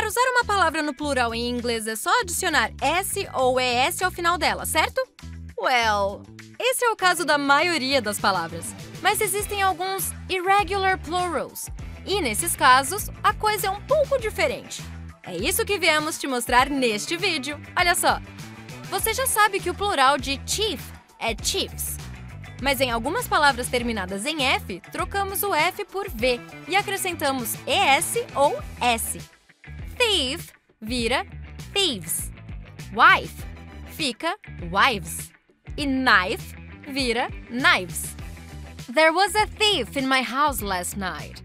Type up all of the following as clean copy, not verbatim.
Para usar uma palavra no plural em inglês é só adicionar S ou ES ao final dela, certo? Well, esse é o caso da maioria das palavras. Mas existem alguns irregular plurals. E nesses casos, a coisa é um pouco diferente. É isso que viemos te mostrar neste vídeo. Olha só! Você já sabe que o plural de chief é chiefs. Mas em algumas palavras terminadas em F, trocamos o F por V e acrescentamos ES ou S. Thief vira thieves. Wife fica wives. E knife vira knives. There was a thief in my house last night.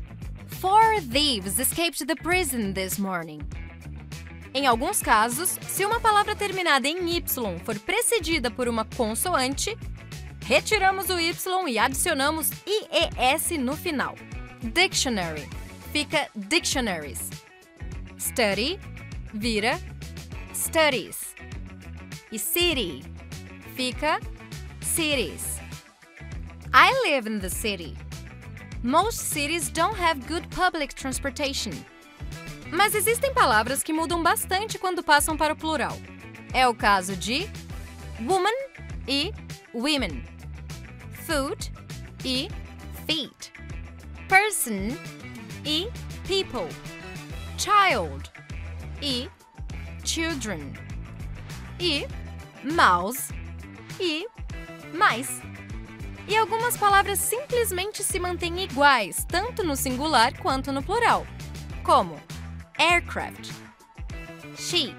4 thieves escaped the prison this morning. Em alguns casos, se uma palavra terminada em Y for precedida por uma consoante, retiramos o Y e adicionamos IES no final. Dictionary fica dictionaries. Study vira studies. E city fica cities. I live in the city. Most cities don't have good public transportation. Mas existem palavras que mudam bastante quando passam para o plural. É o caso de woman e women, food e feet, person e people, child e children, e mouse e mice. E algumas palavras simplesmente se mantêm iguais, tanto no singular quanto no plural, como aircraft, sheep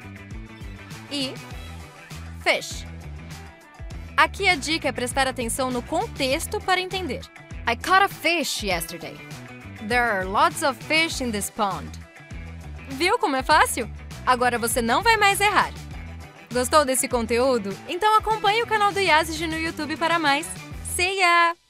e fish. Aqui a dica é prestar atenção no contexto para entender. I caught a fish yesterday. There are lots of fish in this pond. Viu como é fácil? Agora você não vai mais errar. Gostou desse conteúdo? Então acompanhe o canal do Yazid no YouTube para mais. See ya!